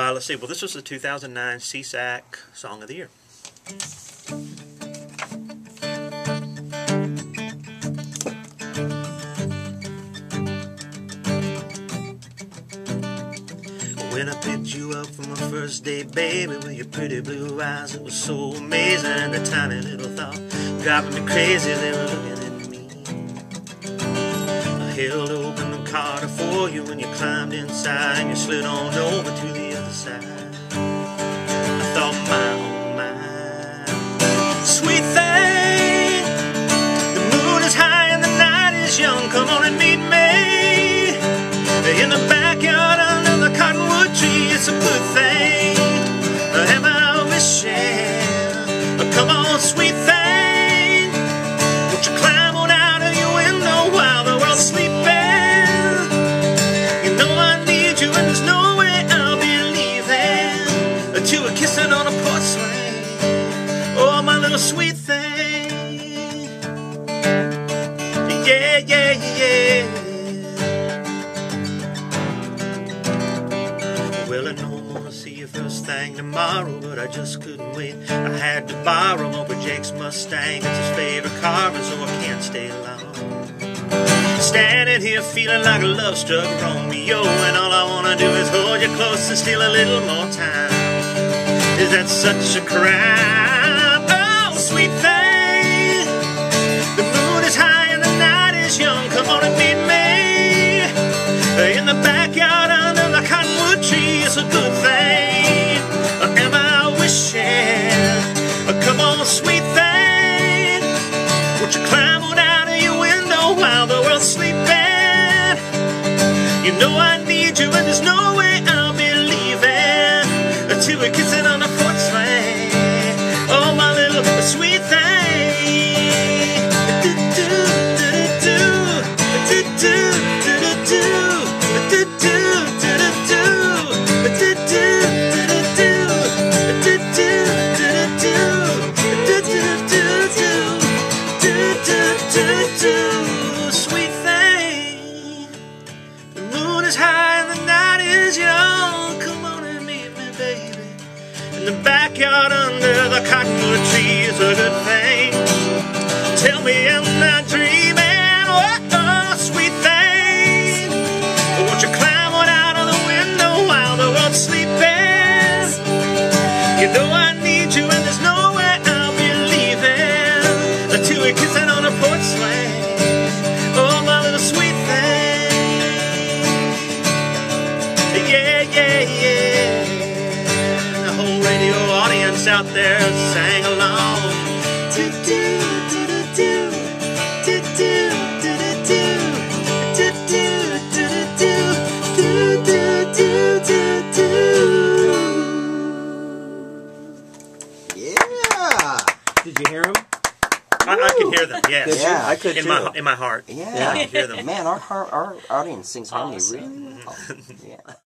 Let's see. Well, this was the 2009 CSAC Song of the Year. When I picked you up for my first date, baby, with your pretty blue eyes, it was so amazing. And the tiny little thought driving me crazy, they were looking at me. I held open the car door for you when you climbed inside and you slid on over to the other side. I thought, my, oh my, sweet thing, the moon is high and the night is young. Come on and meet me in the backyard under the cottonwood tree. It's a good thing, am I wishing? Come on, sweet thing, won't you climb on out of your window while the world's sleeping? You know I need you and there's no way I'll be leaving till we're kissing on a porch swing. Oh, my little sweet thing, yeah, yeah, yeah. Well, I know I'm gonna see you first thing tomorrow, but I just couldn't wait. I had to borrow Uncle Jake's Mustang. It's his favorite car, and so I can't stay long. Standing here feeling like a love-struck Romeo, and all I wanna do is hold you close and steal a little more time. Is that such a crime? Oh, sweet thing, the moon is high and the night is young. Come on and meet me in the backyard under the cottonwood tree. It's a good thing, am I wishing? Come on, sweet thing, won't you climb on out of your window while the world's sleeping? You know I need you and there's no way I'll be leaving until we're kissing on the porch swing. Oh, my little sweet thing, sweet thing, the moon is high and the night is young. Come on and meet me, baby, in the backyard under the cottonwood tree. Is a good thing. Tell me, am I dreaming? Oh, sweet thing, won't you climb on out of the window while the world's sleeping? You know I need you and there's no way I'll be leaving until we're kissing on a porch swing. Oh, my little sweet thing, yeah, yeah, yeah. And the whole radio audience out there sang along. Yeah. Did you hear them? I could hear them, yes. Yeah, I could too. In my heart. Yeah. I could hear them. Man, our audience sings harmony Awesome. really well. Yeah.